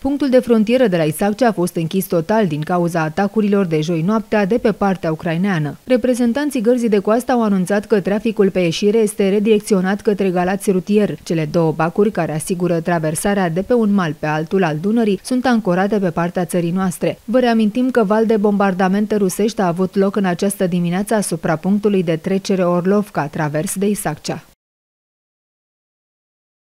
Punctul de frontieră de la Isaccea a fost închis total din cauza atacurilor de joi noaptea de pe partea ucraineană. Reprezentanții Gărzii de Coastă au anunțat că traficul pe ieșire este redirecționat către Galați rutier. Cele două bacuri care asigură traversarea de pe un mal pe altul al Dunării sunt ancorate pe partea țării noastre. Vă reamintim că val de bombardamente rusești a avut loc în această dimineață asupra punctului de trecere Orlovca, travers de Isaccea.